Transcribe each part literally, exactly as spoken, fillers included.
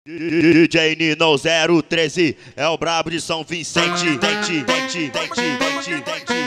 D J Nino zero treze é o brabo de São Vicente. Dente, dente, dente, dente, dente.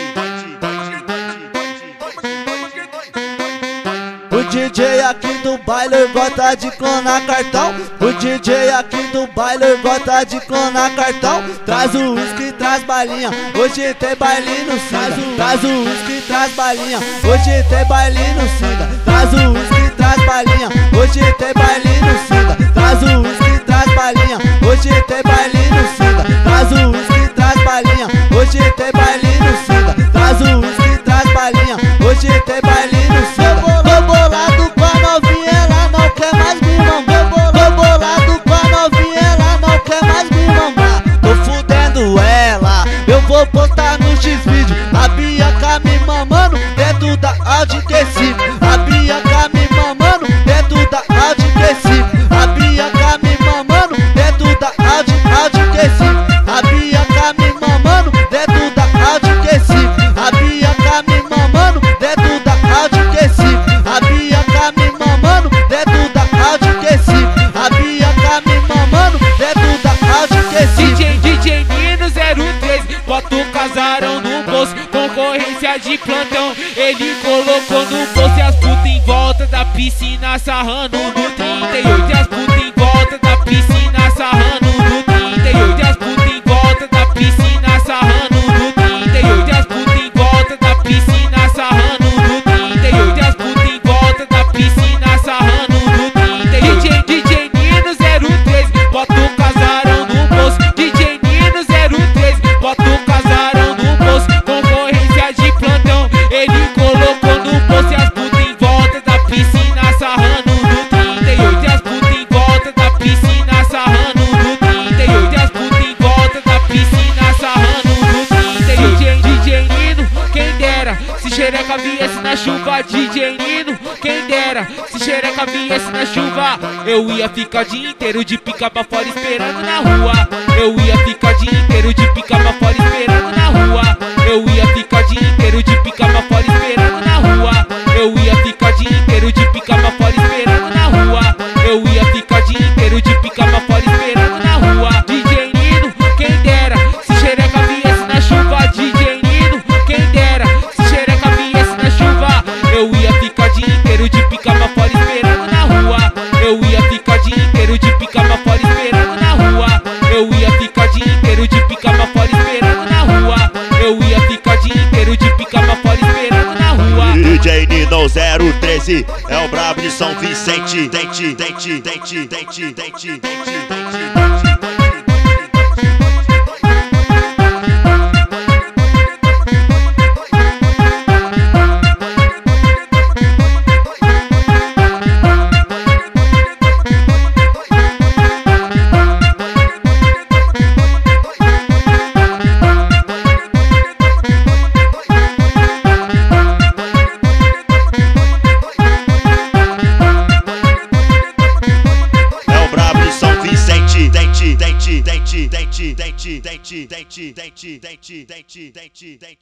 O D J aqui do baile gosta de clonar cartão. O D J aqui do baile gosta de clonar cartão. Traz o uísque, traz balinha. Hoje tem baile no Singa. Traz o uísque, traz balinha. Hoje tem baile no Singa. Traz o uísque, traz balinha. Hoje tem baile no Singa. Traz o uísque, traz balinha. Hoje tem baile no Singa. Traz o uísque, traz balinha. Hoje tem baile no Singa. Traz o uísque, traz balinha. Hoje tem baile no Singa. Tô bolado com a novinha, ela não quer mais me mamar. Tô bolado com a novinha, ela não quer mais me mamar. Tô fudendo ela, eu vou postar no X-Vídeo. A Bianca me mamando dentro da Audi Q cinco. A Bianca me mamando dentro da Audi Q cinco. A Bianca me mamando dentro da Audi, Audi Q cinco. A Bianca me mamando dentro da Audi Q cinco. A Bianca me mamando dentro da Audi Q cinco. A Bianca me mamando dentro da Audi Q cinco. A Bianca me mamando dentro da Audi Q cinco. D J, D J Nino zero treze, bota o casarão no bolso, concorrência de plantão. Ele colocou no bolso e as putas em volta da piscina sarrando no trinta e oito. E as putas em volta da piscina sarrando no trinta e oito. E as putas em volta da piscina sarrando no trinta e oito. E as putas em volta da piscina sarrando no trinta e oito. E as putas em volta da piscina sarrando no trinta e oito. D J, D J Nino zero treze, bota o casarão no bolso. D J Nino zero treze, bota o casarão no bolso, concorrência de plantão. Ele colocou no bolso e as putas em volta da piscina sarrando no trinta e oito. E as putas em volta da piscina sarrando no trinta e oito. E as putas em volta da piscina sarrando no trinta e oito. D J, D J Nino, quem dera se xereca viesse na chuva. D J Nino, quem dera se xereca viesse na chuva. Eu ia ficar o dia inteiro de pica pra fora esperando na rua. Eu ia ficar o dia inteiro de pica pra fora esperando na rua. Eu ia ficar o dia inteiro de pica pra fora esperando na rua. Eu ia ficar o dia inteiro de pica pra fora esperando na rua. Eu ia ficar o dia inteiro de pica pra fora esperando na rua. D J Nino, quem dera se xereca viesse na chuva. D J Nino, quem dera se xereca viesse na chuva. Eu ia ficar o dia inteiro de pica pra fora esperando na rua. Eu ia ficar o dia inteiro de pica pra fora esperando na rua. Eu ia ficar o dia inteiro de pica pra fora esperando na rua. Eu ia ficar o dia inteiro de pica pra fora esperando na rua. D J Nino zero treze é o brabo de São Vicente. Dente, dente, dente, dente, dente, dente, dente. Dente, dente, dente, dente, dente, dente, dente, dente, dente, dente, dente, dente.